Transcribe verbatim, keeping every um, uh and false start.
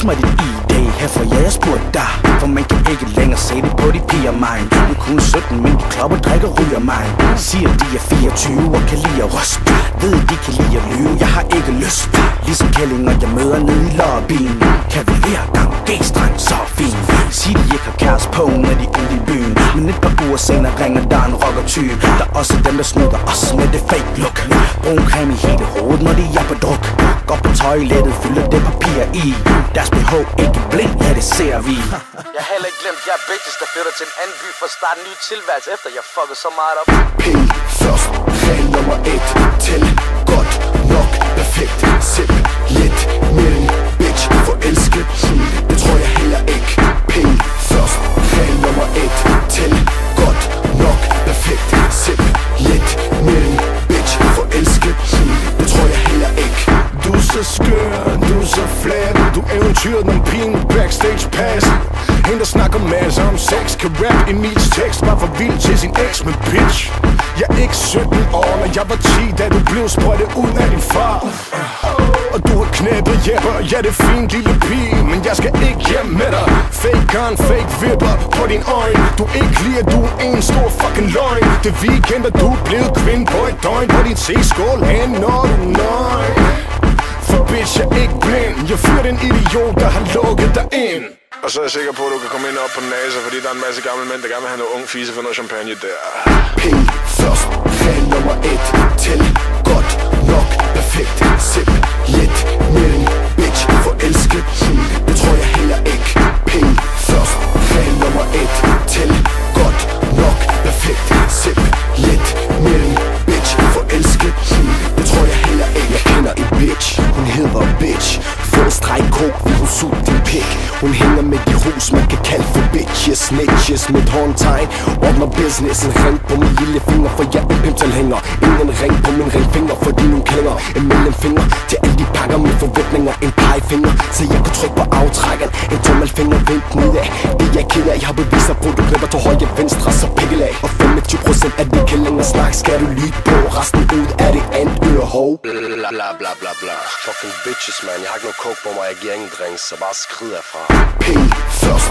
mig dit I D herfor, ja jeg spurgte dig. For man kan ikke længere se det på de piger mig. Du er kun sytten, men de klopper, drikker, ryger mig. Siger de er fireogtyve og kan lide at ryste. Ved de kan lide at lyve, jeg har ikke lyst. Ligesom kællinger jeg møder nede i lobbyen. Kavaler, gang, G-streng, så fin. Sig de ikke har kæreste på, når de er ude i byen. Men et par uger senere ringer der en rocker-type. Der er også dem der snyder os med det fake look. Brun creme i hele hovedet, når de er på druk. Går på toilettet, fylder det papir i. Deres B H ikke blind, ja det ser vi. Jeg har heller ikke glemt, jeg er bitches, der flytter til en anden by for at starte en ny tilværelse, efter jeg fucker så meget op. P først, regel nummer et. Tæl godt nok, perfekt. Sip lidt med en bitch, forelsket. Det tror jeg heller ikke. P først, regel nummer et. Tæl godt nok, perfekt. Sip lidt med en bitch, forelsket. Det tror jeg heller ikke. Du er så skør, du er så flabet. Du eventyret om pigen backstage pass. Hende der snakker masser om sex, kan rap Emils tekst. Var for vild til sin ex, men bitch, jeg er ikke sytten år, men jeg var ti, da du blev sprøjtet ud af din far. Og du har knæppet jæpper, ja det er fint lille pige, men jeg skal ikke hjem med dig. Fake gun, fake vipper på din øjne. Du ikke lige, at du er en stor fucking løgn. Det weekend, at du er blevet kvinde på et døgn. På dit C-skål hen, når du er nøgen. For bitch, jeg er ikke blind. Jeg fyrer den idiot, der har lukket dig ind. Og så er jeg sikker på, at du kan komme ind op på NASA, fordi der er en masse gamle mænd, der gerne vil have noget ung fise for noget champagne der. P først, regel nummer et. Tæl godt nok, perfekt. Sip lidt med en bitch, forelsket. Det tror jeg heller ikke. P først, regel nummer et. Tæl godt nok, perfekt. Sip lidt med en bitch, forelsket. Det tror jeg heller ikke. Jeg kender en bitch, hun hedder bitch. Få en streg coke, vil hun suge din pik. Hun hænger med de hus, man kan kalde for bitches. Snitches med et håndtegn, ordner business. En ring på min lille finger, for jeg er pimselhænger. Ingen ring på min ringfinger, fordi nogle klænger. En mellemfinger til alle de pakker med forventninger. En pegefinger, så jeg kan trykke på aftrækkeren. En tommelfinger vendt nedad, det jeg keder. Jeg har beviser på, du knipper til højre venstre, så pikkel af. Og femogtyve procent af det kan længere snak, skal du lytte på. Resten ud af det andet øre, ho. Bla bla bla bla bla. Fucking bitches, man. Jeg har ikke noget coke på mig, jeg giver ingen drinks, så bare skrid herfra. P først,